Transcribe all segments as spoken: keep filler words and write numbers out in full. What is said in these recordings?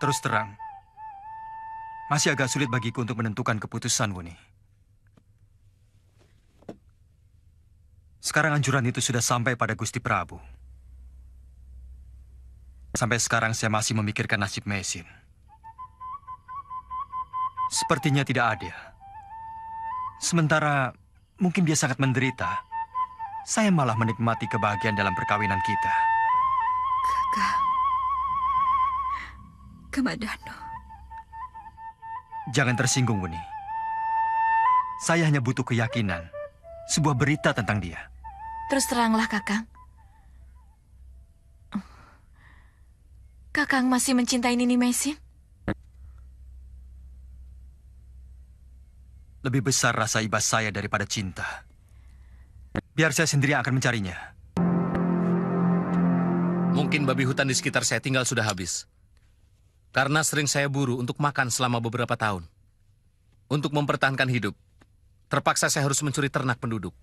Terus terang, masih agak sulit bagiku untuk menentukan keputusan, Wuni. Sekarang anjuran itu sudah sampai pada Gusti Prabu. Sampai sekarang saya masih memikirkan nasib Mesin. Sepertinya tidak ada. Sementara mungkin dia sangat menderita. Saya malah menikmati kebahagiaan dalam perkawinan kita. Kakak. Kamadano. Jangan tersinggung, Wuni. Saya hanya butuh keyakinan. Sebuah berita tentang dia. Terus teranglah, Kakang. Kakang masih mencintai Nini Mesin? Lebih besar rasa iba saya daripada cinta. Biar saya sendiri yang akan mencarinya. Mungkin babi hutan di sekitar saya tinggal sudah habis. Karena sering saya buru untuk makan selama beberapa tahun. Untuk mempertahankan hidup, terpaksa saya harus mencuri ternak penduduk.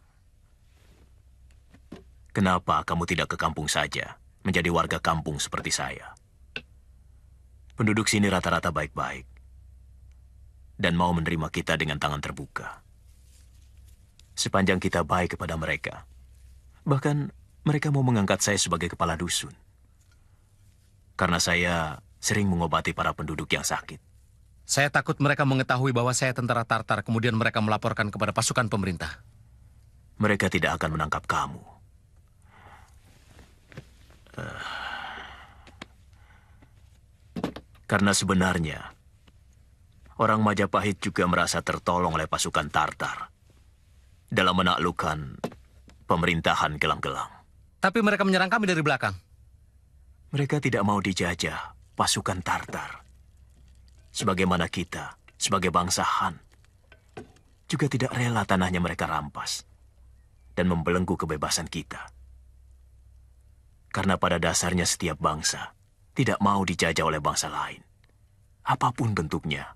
Kenapa kamu tidak ke kampung saja, menjadi warga kampung seperti saya? Penduduk sini rata-rata baik-baik. Dan mau menerima kita dengan tangan terbuka. Sepanjang kita baik kepada mereka. Bahkan mereka mau mengangkat saya sebagai kepala dusun. Karena saya sering mengobati para penduduk yang sakit. Saya takut mereka mengetahui bahwa saya tentara Tartar, kemudian mereka melaporkan kepada pasukan pemerintah. Mereka tidak akan menangkap kamu. Uh, karena sebenarnya, orang Majapahit juga merasa tertolong oleh pasukan Tartar dalam menaklukkan pemerintahan Gelang-Gelang. Tapi mereka menyerang kami dari belakang. Mereka tidak mau dijajah pasukan Tartar. Sebagaimana kita, sebagai bangsa Han, juga tidak rela tanahnya mereka rampas dan membelenggu kebebasan kita. Karena pada dasarnya setiap bangsa tidak mau dijajah oleh bangsa lain, apapun bentuknya.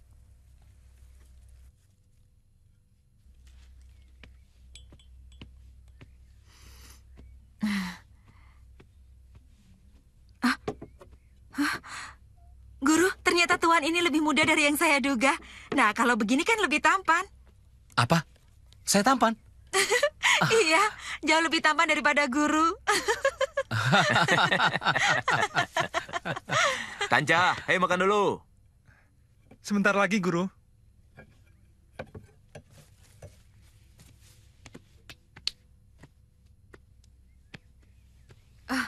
Guru, ternyata Tuan ini lebih muda dari yang saya duga. Nah, kalau begini kan lebih tampan. Apa? Saya tampan? Iya, jauh lebih tampan daripada guru. Kanca, hei makan dulu. Sebentar lagi, Guru. Ah.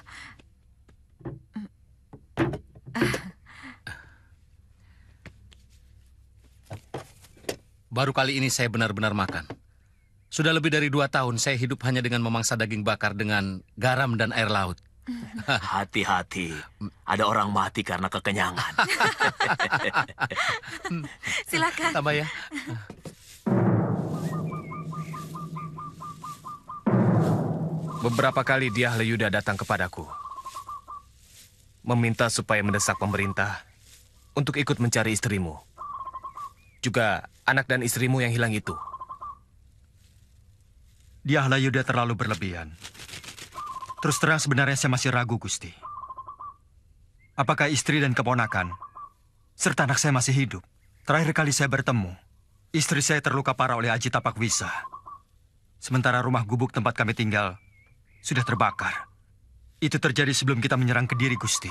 Baru kali ini saya benar-benar makan. Sudah lebih dari dua tahun saya hidup hanya dengan memangsa daging bakar dengan garam dan air laut. Hati-hati, ada orang mati karena kekenyangan. Silakan. Tambah ya. Beberapa kali Dyah Layuda datang kepadaku. Meminta supaya mendesak pemerintah untuk ikut mencari istrimu. Juga anak dan istrimu yang hilang itu. Dyah Layuda terlalu berlebihan. Terus terang sebenarnya saya masih ragu, Gusti. Apakah istri dan keponakan, serta anak saya masih hidup? Terakhir kali saya bertemu, istri saya terluka parah oleh Aji Tapak Wisa. Sementara rumah gubuk tempat kami tinggal sudah terbakar. Itu terjadi sebelum kita menyerang Kediri, Gusti.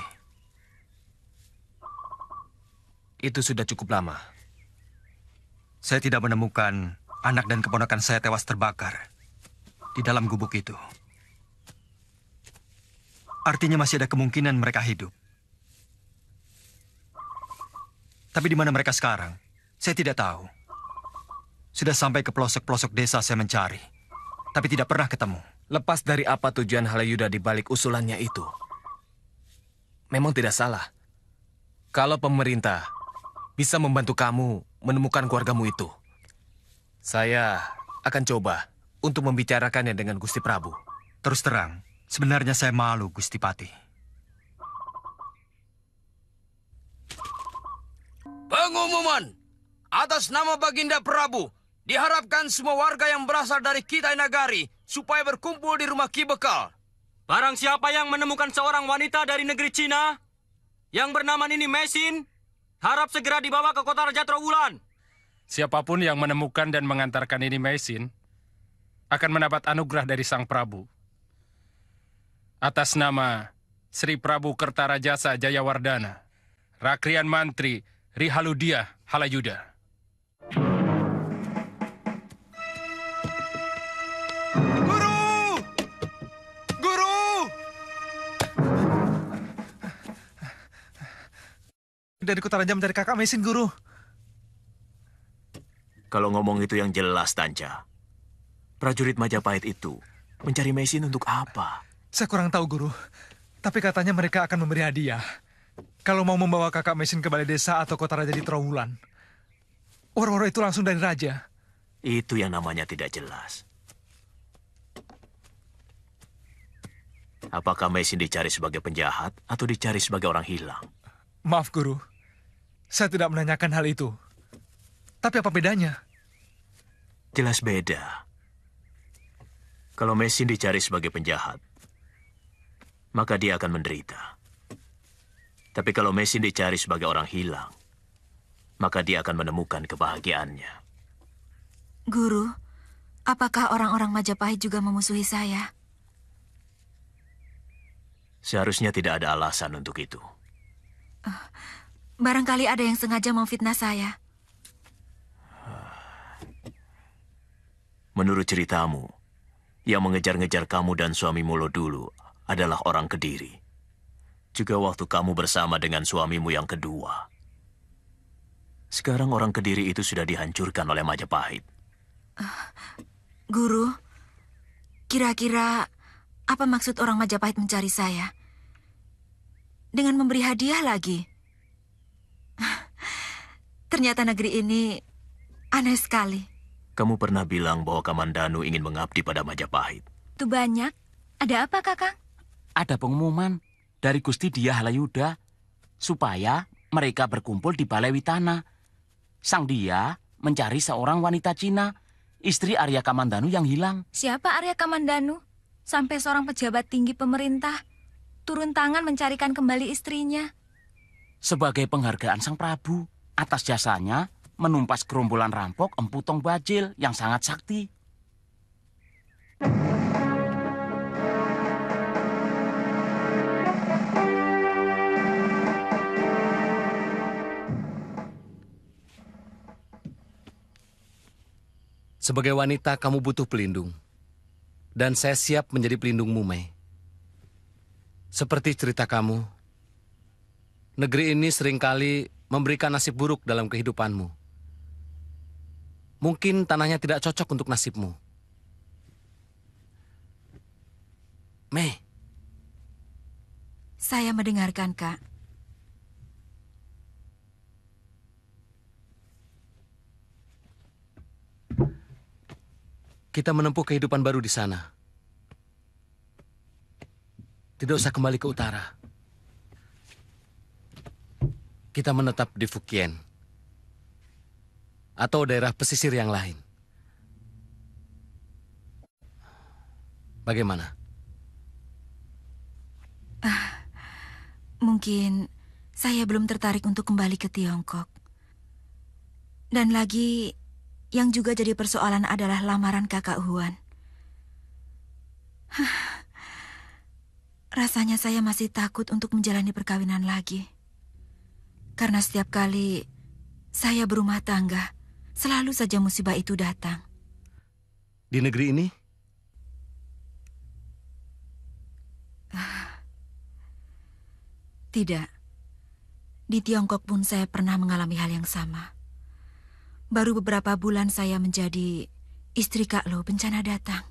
Itu sudah cukup lama. Saya tidak menemukan anak dan keponakan saya tewas terbakar di dalam gubuk itu. Artinya masih ada kemungkinan mereka hidup. Tapi di mana mereka sekarang? Saya tidak tahu. Sudah sampai ke pelosok-pelosok desa saya mencari, tapi tidak pernah ketemu. Lepas dari apa tujuan Halayuda di balik usulannya itu, memang tidak salah. Kalau pemerintah bisa membantu kamu menemukan keluargamu itu, saya akan coba untuk membicarakannya dengan Gusti Prabu. Terus terang, sebenarnya saya malu, Gusti Pati. Pengumuman atas nama Baginda Prabu, diharapkan semua warga yang berasal dari Kitai Nagari supaya berkumpul di rumah Ki Bekal. Barang siapa yang menemukan seorang wanita dari negeri Cina, Yang bernama Nini Mesin harap segera dibawa ke kota Raja Trawulan. Siapapun yang menemukan dan mengantarkan Nini Mesin akan mendapat anugerah dari Sang Prabu. Atas nama Sri Prabu Kertarajasa Jayawardana, Rakrian Mantri Rihaludia Halayuda. Guru! Guru! Dari kota raja mencari kakak Mesin, Guru. Kalau ngomong itu yang jelas, Tanca. Prajurit Majapahit itu mencari Mesin untuk apa? Saya kurang tahu, Guru. Tapi katanya mereka akan memberi hadiah kalau mau membawa kakak Mesin ke balai desa atau kota raja di Trawulan. Orang-orang itu langsung dari raja. Itu yang namanya tidak jelas. Apakah Mesin dicari sebagai penjahat atau dicari sebagai orang hilang? Maaf, Guru. Saya tidak menanyakan hal itu. Tapi apa bedanya? Jelas beda. Kalau Mesin dicari sebagai penjahat, maka dia akan menderita. Tapi kalau Mesin dicari sebagai orang hilang, maka dia akan menemukan kebahagiaannya. Guru, apakah orang-orang Majapahit juga memusuhi saya? Seharusnya tidak ada alasan untuk itu. Barangkali ada yang sengaja memfitnah saya. Menurut ceritamu, yang mengejar-ngejar kamu dan suamimu lo dulu adalah orang Kediri. Juga waktu kamu bersama dengan suamimu yang kedua. Sekarang orang Kediri itu sudah dihancurkan oleh Majapahit. Uh, Guru, kira-kira apa maksud orang Majapahit mencari saya? Dengan memberi hadiah lagi? Ternyata negeri ini aneh sekali. Kamu pernah bilang bahwa Kamandanu ingin mengabdi pada Majapahit. Itu banyak. Ada apa, Kakang? Ada pengumuman dari Gusti Dia Halayuda supaya mereka berkumpul di Balai Witana. Sang Dia mencari seorang wanita Cina, istri Arya Kamandanu yang hilang. Siapa Arya Kamandanu? Sampai seorang pejabat tinggi pemerintah turun tangan mencarikan kembali istrinya. Sebagai penghargaan Sang Prabu atas jasanya menumpas gerombolan rampok Empu Tong Bajil yang sangat sakti. Sebagai wanita, kamu butuh pelindung. Dan saya siap menjadi pelindungmu, Mei. Seperti cerita kamu, negeri ini seringkali memberikan nasib buruk dalam kehidupanmu. Mungkin tanahnya tidak cocok untuk nasibmu. Mei. Saya mendengarkan, Kak. Kita menempuh kehidupan baru di sana. Tidak usah kembali ke utara. Kita menetap di Fukien. Atau daerah pesisir yang lain. Bagaimana? Ah, mungkin saya belum tertarik untuk kembali ke Tiongkok. Dan lagi, yang juga jadi persoalan adalah lamaran kakak Huan. Rasanya saya masih takut untuk menjalani perkawinan lagi. Karena setiap kali saya berumah tangga, selalu saja musibah itu datang. Di negeri ini? Tidak. Di Tiongkok pun saya pernah mengalami hal yang sama. Baru beberapa bulan saya menjadi istri Kak Lo, bencana datang.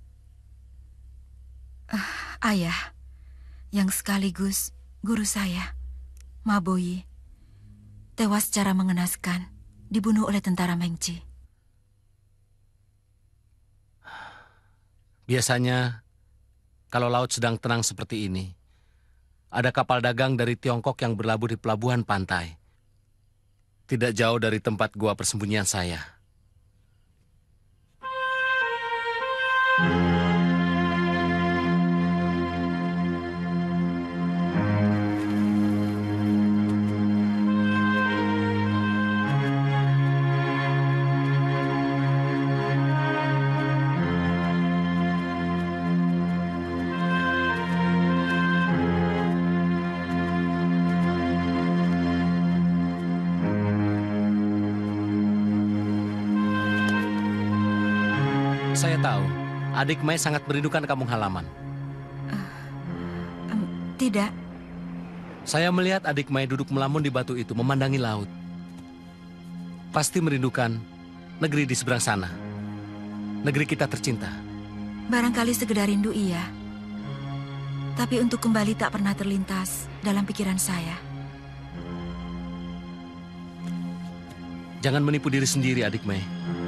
Uh, ayah, yang sekaligus guru saya, Maboyi, tewas secara mengenaskan, dibunuh oleh tentara Mengci. Biasanya, kalau laut sedang tenang seperti ini, ada kapal dagang dari Tiongkok yang berlabuh di pelabuhan pantai. Tidak jauh dari tempat gua persembunyian saya. Saya tahu, adik Mai sangat merindukan kampung halaman. Em, tidak, Saya melihat adik Mai duduk melamun di batu itu memandangi laut. Pasti merindukan negeri di seberang sana. Negeri kita tercinta. barangkali sekedar rindu iya. Tapi untuk kembali tak pernah terlintas dalam pikiran saya. Jangan menipu diri sendiri, adik Mai.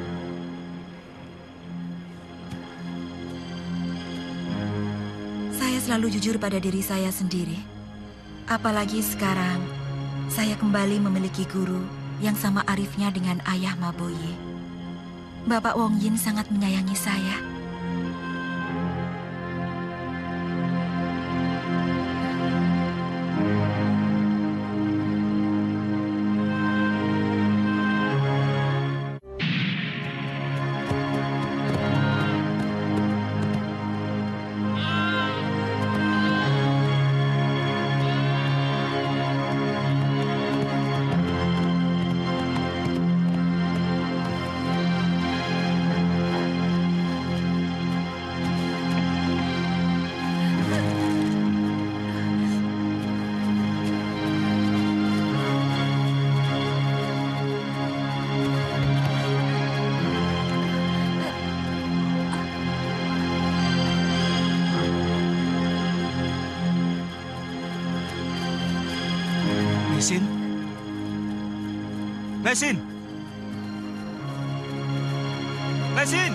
Saya selalu jujur pada diri saya sendiri. Apalagi sekarang, saya kembali memiliki guru yang sama arifnya dengan ayah Maboye. Bapak Wong Yin sangat menyayangi saya. Mesin? Mesin! Mesin!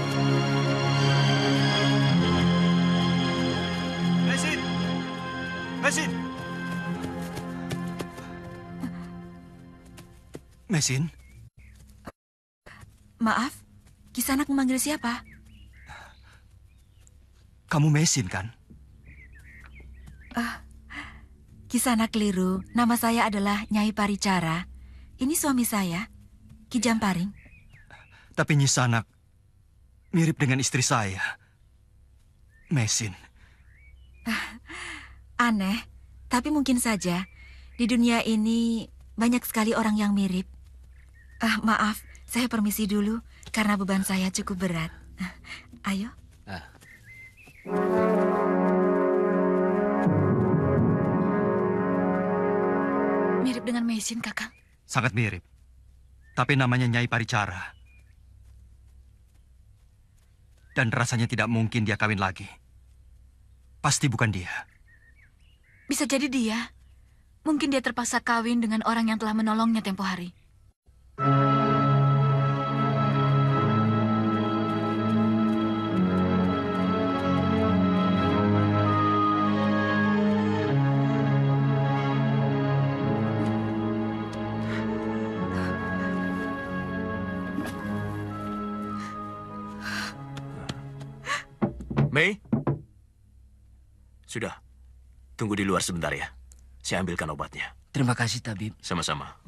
Mesin! Mesin! Mesin? Maaf, Kisanak memanggil siapa? Kamu Mesin kan? Kisanak keliru, nama saya adalah Nyai Paricara. Ini suami saya, Ki Jamparing. Tapi Nyi Sanak mirip dengan istri saya. Mesin. Aneh, tapi mungkin saja di dunia ini banyak sekali orang yang mirip. Ah, maaf, saya permisi dulu karena beban saya cukup berat. Ah, ayo. Ah. Mirip dengan Mesin, Kakang. Sangat mirip. Tapi namanya Nyai Paricara. Dan rasanya tidak mungkin dia kawin lagi. Pasti bukan dia. Bisa jadi dia. Mungkin dia terpaksa kawin dengan orang yang telah menolongnya tempo hari. Mei? Sudah. Tunggu di luar sebentar ya. Saya ambilkan obatnya. Terima kasih, Tabib. Sama-sama.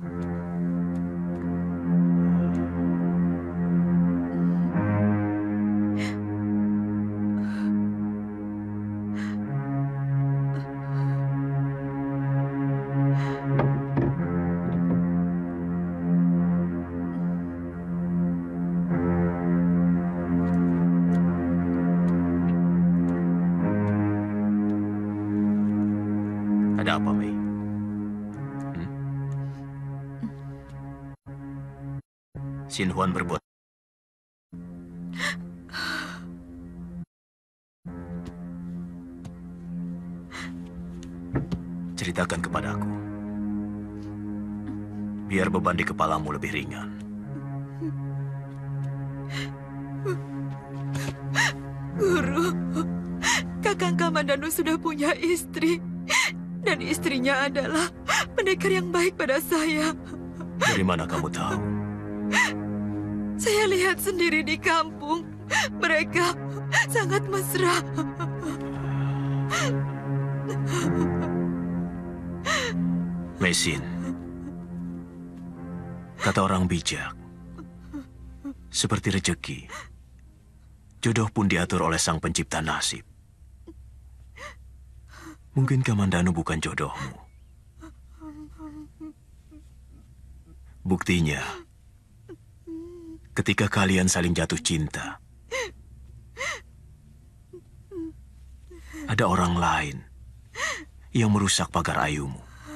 Ada apa, Mei? Hmm? Xin Huan berbuat. Ceritakan kepadaku. Biar beban di kepalamu lebih ringan. Guru, Kakang Kamandanu sudah punya istri. Dan istrinya adalah pendekar yang baik pada saya. Dari mana kamu tahu? Saya lihat sendiri di kampung. Mereka sangat mesra. Mesin, kata orang bijak, seperti rejeki, jodoh pun diatur oleh Sang Pencipta nasib. Mungkin Kamandanu bukan jodohmu. Buktinya, ketika kalian saling jatuh cinta, Ada orang lain yang merusak pagar ayumu.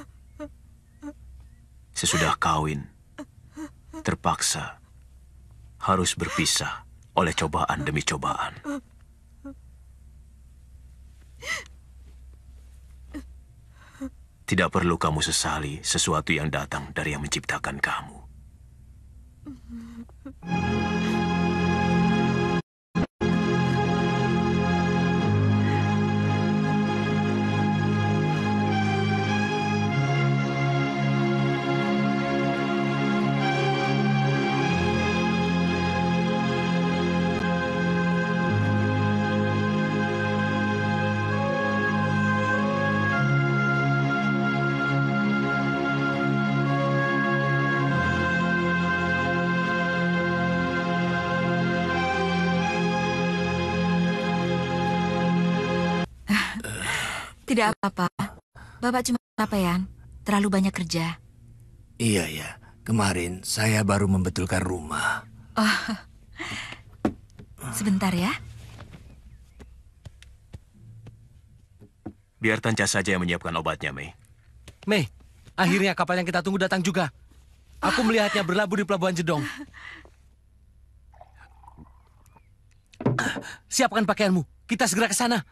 Sesudah kawin, terpaksa harus berpisah oleh cobaan demi cobaan. Tidak perlu kamu sesali sesuatu yang datang dari yang menciptakan kamu. Tidak apa-apa. Bapak cuma kecapean. Terlalu banyak kerja. Iya ya, kemarin saya baru membetulkan rumah. Oh, sebentar ya. Biar Tanca saja yang menyiapkan obatnya, Mei. Mei, akhirnya kapal yang kita tunggu datang juga. Aku melihatnya berlabuh di Pelabuhan Jedong. Siapkan pakaianmu. Kita segera ke sana.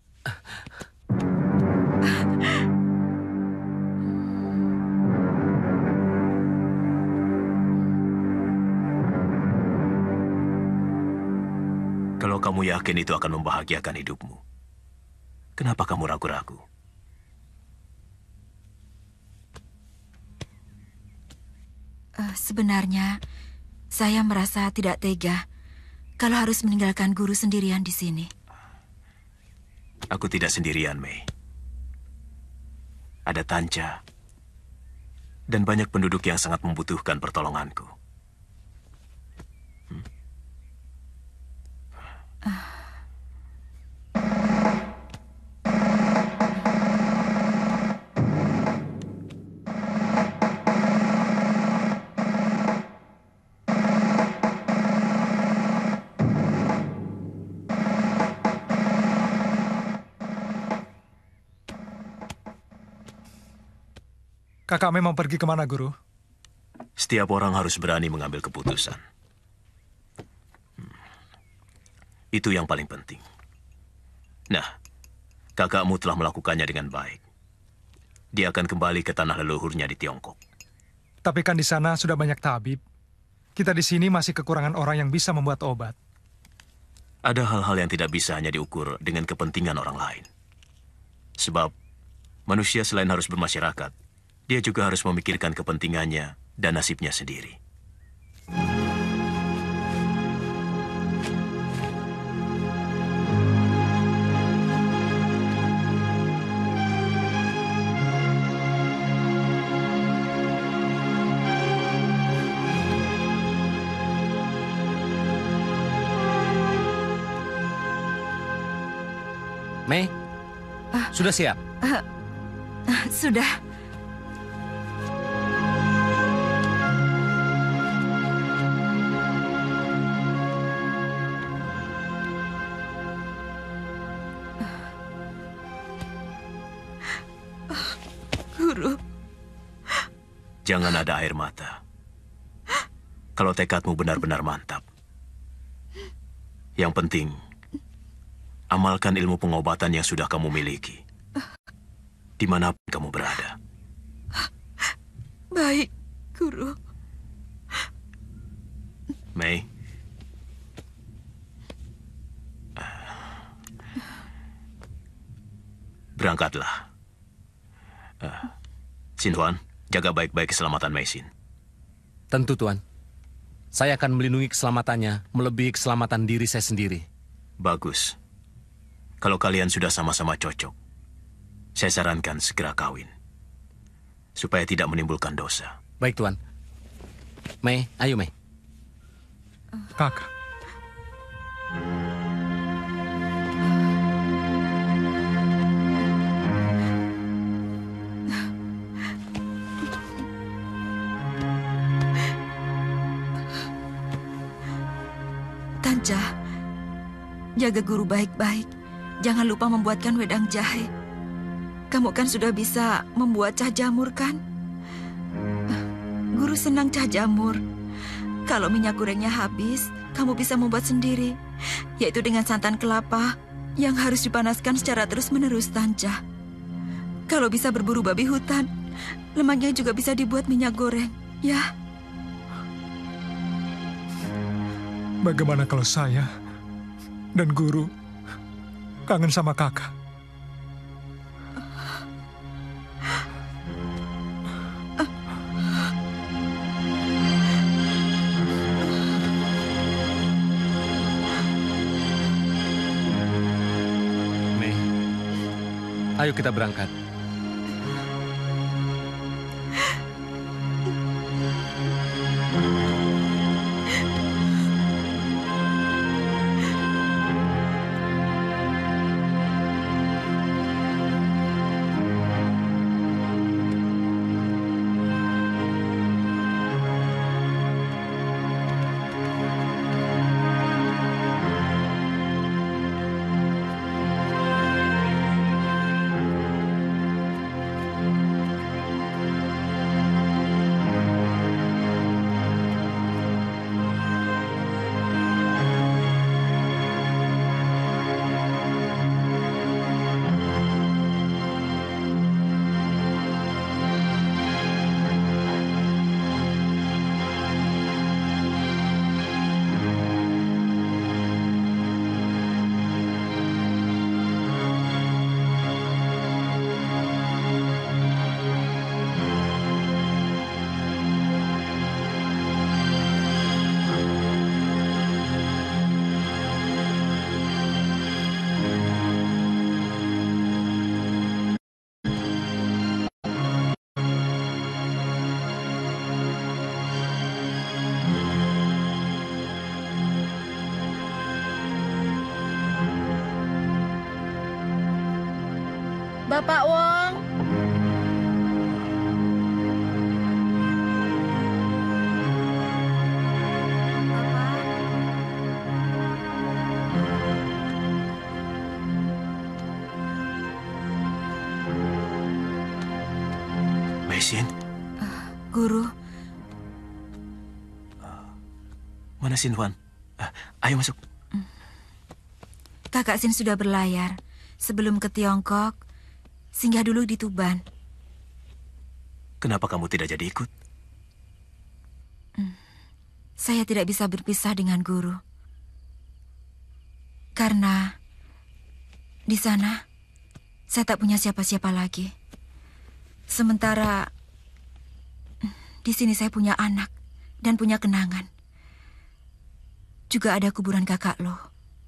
Kalau kamu yakin itu akan membahagiakan hidupmu, kenapa kamu ragu-ragu? Uh, sebenarnya, saya merasa tidak tega kalau harus meninggalkan guru sendirian di sini. Aku tidak sendirian, Mei. Ada Tanca dan banyak penduduk yang sangat membutuhkan pertolonganku. Hmm? Uh. Kakak memang pergi kemana, Guru? Setiap orang harus berani mengambil keputusan. Hmm. Itu yang paling penting. Nah, kakakmu telah melakukannya dengan baik. Dia akan kembali ke tanah leluhurnya di Tiongkok. Tapi kan di sana sudah banyak tabib. Kita di sini masih kekurangan orang yang bisa membuat obat. Ada hal-hal yang tidak bisa hanya diukur dengan kepentingan orang lain. Sebab manusia selain harus bermasyarakat, dia juga harus memikirkan kepentingannya dan nasibnya sendiri. Mei, uh, sudah siap? Uh, uh, sudah. Guru. Jangan ada air mata. Kalau tekadmu benar-benar mantap. Yang penting, amalkan ilmu pengobatan yang sudah kamu miliki. Dimanapun kamu berada. Baik, Guru. Mei. Berangkatlah. Uh, Sin Huan, jaga baik-baik keselamatan Mei Sin. Tentu, Tuan. Saya akan melindungi keselamatannya, melebihi keselamatan diri saya sendiri. Bagus. Kalau kalian sudah sama-sama cocok, saya sarankan segera kawin. Supaya tidak menimbulkan dosa. Baik, Tuan. Mei, ayo, Mei. Kakak. Tanca, jaga guru baik-baik. jangan lupa membuatkan wedang jahe. Kamu kan sudah bisa membuat cah jamur kan? Guru senang cah jamur. Kalau minyak gorengnya habis, kamu bisa membuat sendiri, yaitu dengan santan kelapa yang harus dipanaskan secara terus-menerus, Tancah. Kalau bisa berburu babi hutan, lemaknya juga bisa dibuat minyak goreng, ya. Bagaimana kalau saya dan guru kangen sama kakak? Mei, ayo kita berangkat. Bapak Wong. Meisin, Guru, mana Sin Huan? Ah, ayo masuk. Kakak Sin sudah berlayar. Sebelum ke Tiongkok, singgah dulu di Tuban. Kenapa kamu tidak jadi ikut? Hmm. Saya tidak bisa berpisah dengan guru. Karena di sana saya tak punya siapa-siapa lagi. Sementara di sini saya punya anak dan punya kenangan. Juga ada kuburan kakak lo.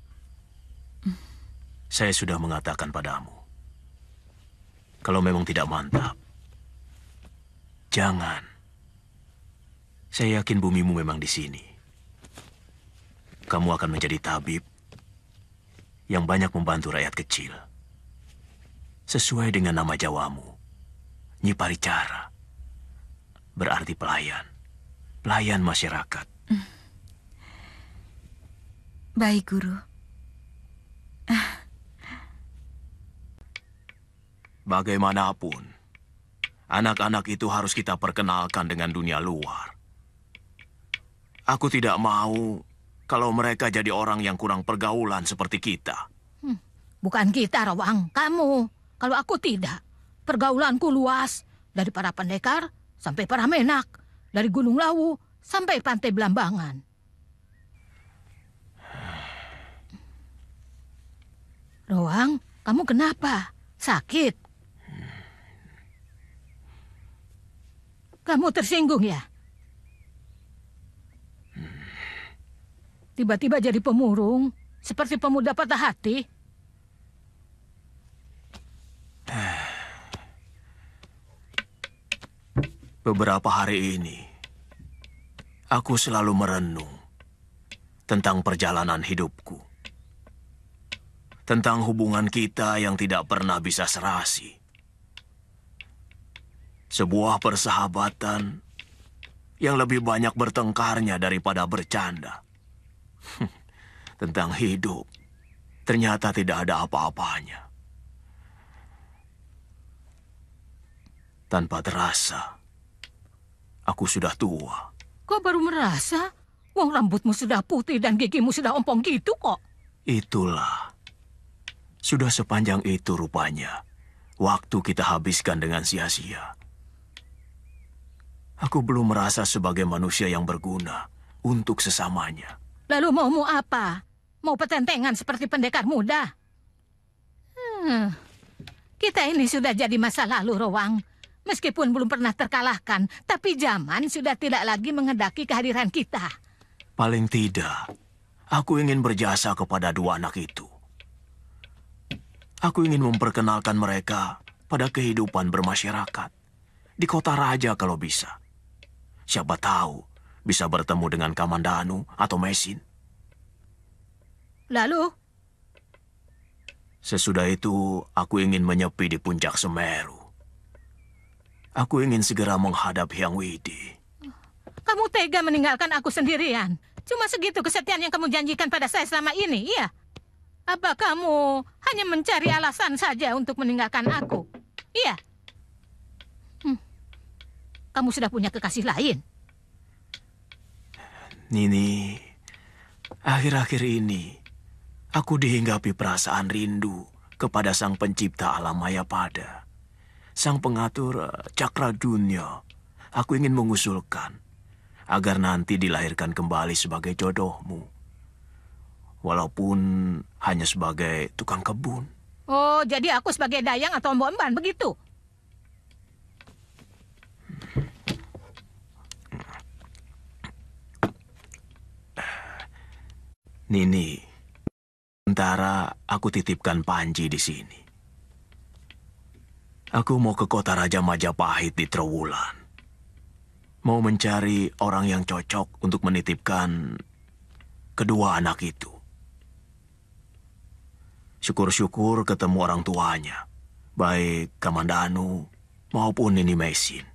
Saya sudah mengatakan padamu, kalau memang tidak mantap, jangan. Saya yakin bumimu memang di sini. Kamu akan menjadi tabib yang banyak membantu rakyat kecil. Sesuai dengan nama Jawamu, Nyi Paricara. Berarti pelayan. Pelayan masyarakat. Baik, Guru. Bagaimanapun, anak-anak itu harus kita perkenalkan dengan dunia luar. Aku tidak mau kalau mereka jadi orang yang kurang pergaulan seperti kita. Hmm, bukan kita, Rawang. Kamu. Kalau aku tidak. Pergaulanku luas. Dari para pendekar sampai para menak. Dari Gunung Lawu sampai Pantai Belambangan. Rawang, kamu kenapa? Sakit? Kamu tersinggung ya? Tiba-tiba jadi pemurung, seperti pemuda patah hati. Beberapa hari ini, aku selalu merenung tentang perjalanan hidupku. Tentang hubungan kita yang tidak pernah bisa serasi. Sebuah persahabatan yang lebih banyak bertengkarnya daripada bercanda. Tentang hidup ternyata tidak ada apa-apanya. Tanpa terasa, aku sudah tua. Kok baru merasa? Wong rambutmu sudah putih dan gigimu sudah ompong gitu kok. Itulah. Sudah sepanjang itu rupanya. Waktu kita habiskan dengan sia-sia. Aku belum merasa sebagai manusia yang berguna untuk sesamanya. Lalu maumu apa? Mau petentengan seperti pendekar muda? Hmm, kita ini sudah jadi masa lalu, Rowang. Meskipun belum pernah terkalahkan, tapi zaman sudah tidak lagi menghendaki kehadiran kita. Paling tidak, aku ingin berjasa kepada dua anak itu. Aku ingin memperkenalkan mereka pada kehidupan bermasyarakat. Di kota raja kalau bisa. Siapa tahu bisa bertemu dengan Kamandanu atau Mesin. Lalu? Sesudah itu, aku ingin menyepi di puncak Semeru. Aku ingin segera menghadap Hyang Widi. Kamu tega meninggalkan aku sendirian. Cuma segitu kesetiaan yang kamu janjikan pada saya selama ini, iya? Apa kamu hanya mencari alasan saja untuk meninggalkan aku? Iya? Hmm. Kamu sudah punya kekasih lain? Nini, akhir-akhir ini aku dihinggapi perasaan rindu kepada sang pencipta alam Mayapada. Sang pengatur cakra dunia. Aku ingin mengusulkan agar nanti dilahirkan kembali sebagai jodohmu. Walaupun hanya sebagai tukang kebun. Oh, jadi aku sebagai dayang atau mbok-emban begitu? Nini, sementara aku titipkan Panji di sini. Aku mau ke kota Raja Majapahit di Trowulan. Mau mencari orang yang cocok untuk menitipkan kedua anak itu. Syukur-syukur ketemu orang tuanya, baik Kamandanu maupun Nini Mesin.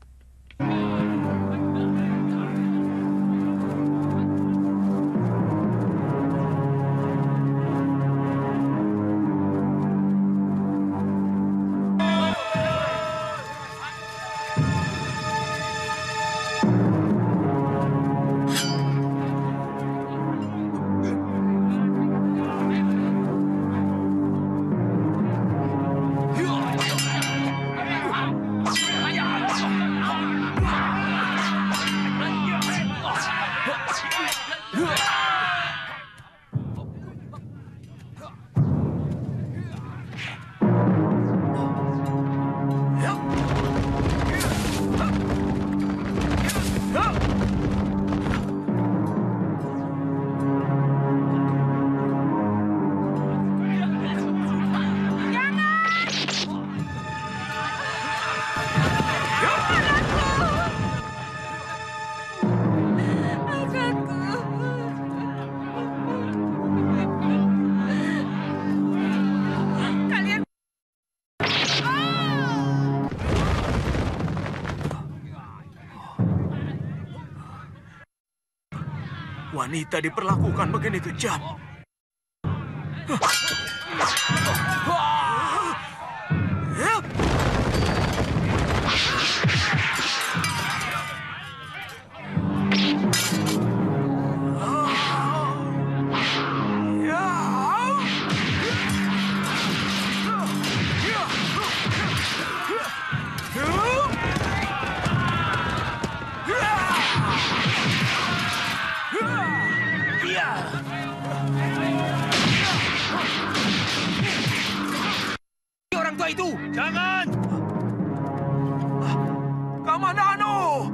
Wanita diperlakukan begini kejam. Orang tua itu! Jangan! Kamandanu!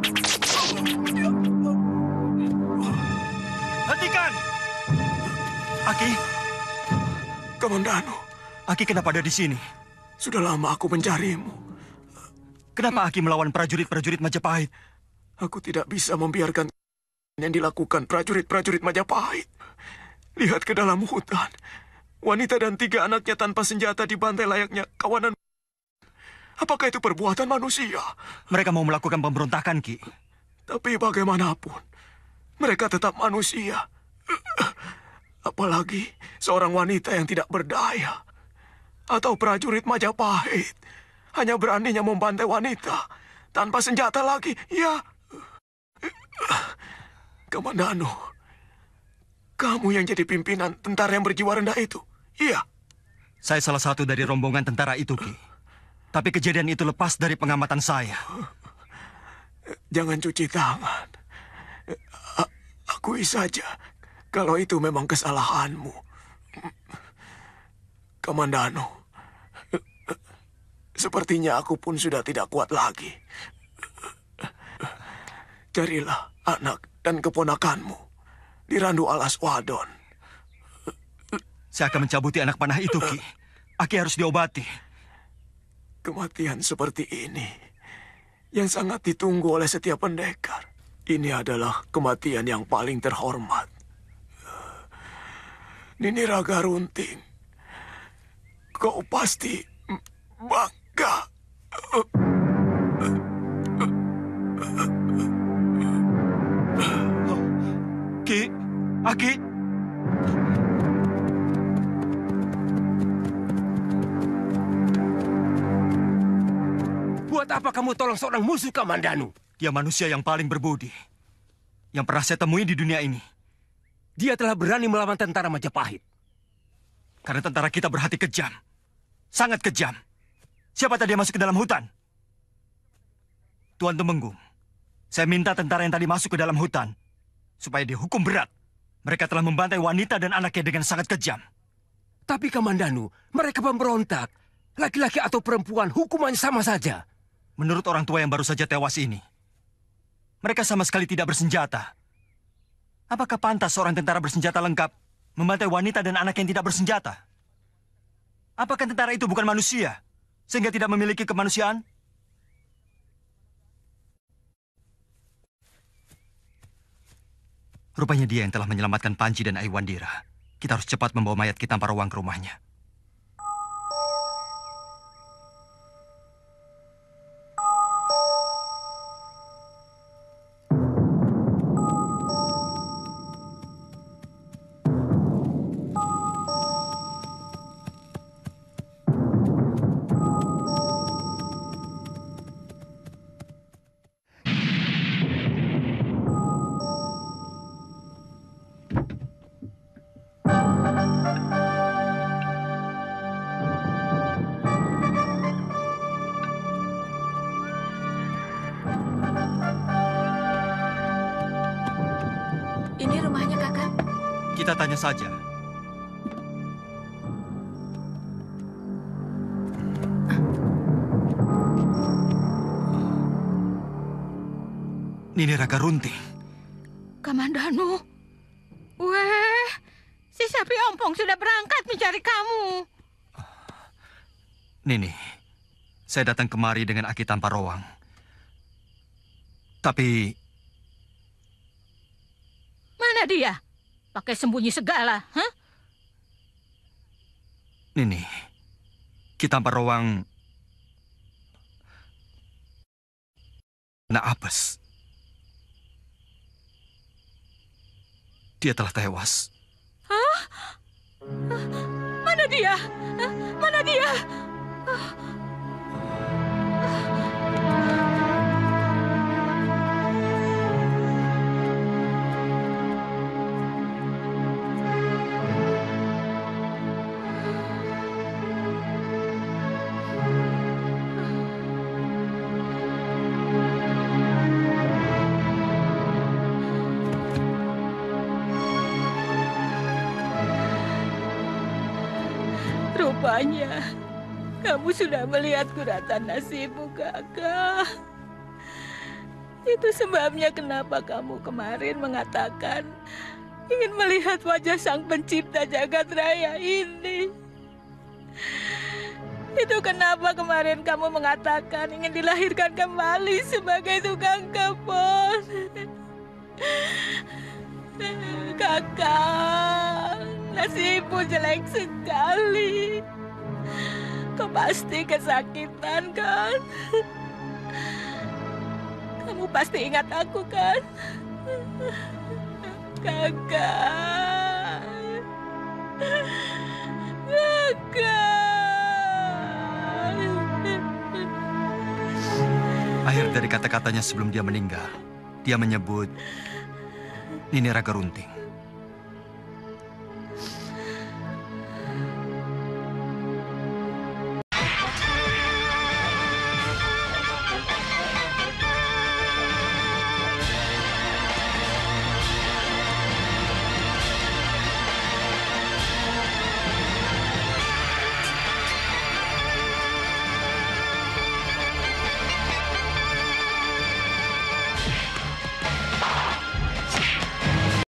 Hentikan! Aki! Kamandanu! Aki kenapa ada di sini? Sudah lama aku mencarimu. Kenapa Aki melawan prajurit-prajurit Majapahit? Aku tidak bisa membiarkan yang dilakukan prajurit-prajurit Majapahit. Lihat ke dalam hutan. Wanita dan tiga anaknya tanpa senjata dibantai layaknya kawanan. Apakah itu perbuatan manusia? Mereka mau melakukan pemberontakan, Ki. Tapi bagaimanapun, mereka tetap manusia. Apalagi seorang wanita yang tidak berdaya. Atau prajurit Majapahit. Hanya beraninya membantai wanita. Tanpa senjata lagi. Ya. Kamandanu. Kamu yang jadi pimpinan tentara yang berjiwa rendah itu. Iya. Saya salah satu dari rombongan tentara itu, Ki. Tapi kejadian itu lepas dari pengamatan saya. Jangan cuci tangan. A- akui saja kalau itu memang kesalahanmu. Kamandanu, sepertinya aku pun sudah tidak kuat lagi. Carilah anak dan keponakanmu di Randu Alas Wadon. Saya akan mencabuti anak panah itu, Ki. Aki harus diobati. Kematian seperti ini yang sangat ditunggu oleh setiap pendekar. Ini adalah kematian yang paling terhormat. Nini Raga Runting, kau pasti bangga. Ki, Aki. Buat apa kamu tolong seorang musuh, Kamandanu? Dia manusia yang paling berbudi yang pernah saya temui di dunia ini. Dia telah berani melawan tentara Majapahit. Karena tentara kita berhati kejam. Sangat kejam. Siapa tadi yang masuk ke dalam hutan? Tuan Temenggung, saya minta tentara yang tadi masuk ke dalam hutan supaya dihukum berat. Mereka telah membantai wanita dan anaknya dengan sangat kejam. Tapi Kamandanu, mereka pemberontak. Laki-laki atau perempuan, hukumannya sama saja. Menurut orang tua yang baru saja tewas ini, mereka sama sekali tidak bersenjata. Apakah pantas seorang tentara bersenjata lengkap membantai wanita dan anak yang tidak bersenjata? Apakah tentara itu bukan manusia, sehingga tidak memiliki kemanusiaan? Rupanya dia yang telah menyelamatkan Panji dan Aiwandira. Kita harus cepat membawa mayat Ki Tamparowang ke rumahnya. Ini rumahnya, Kakak. Kita tanya saja. Nini Raga Runting. Kamandanu. Weh, si Sapi Ompong sudah berangkat mencari kamu. Nini, saya datang kemari dengan Aki Tamparowang. Tapi Mana dia? Pakai sembunyi segala, hah? Nini, Ki Tamparowang kena apes. Dia telah tewas. Hah? Mana dia? Mana dia? Rupanya kamu sudah melihat kuratan nasibmu, Kakak. Itu sebabnya kenapa kamu kemarin mengatakan ingin melihat wajah sang pencipta jagat raya ini. Itu kenapa kemarin kamu mengatakan ingin dilahirkan kembali sebagai tukang kebun. Kakak, nasibmu jelek sekali. Kau pasti kesakitan, kan? Kamu pasti ingat aku, kan? Kakak. dari kata-katanya sebelum dia meninggal, dia menyebut Nini Raga Runting.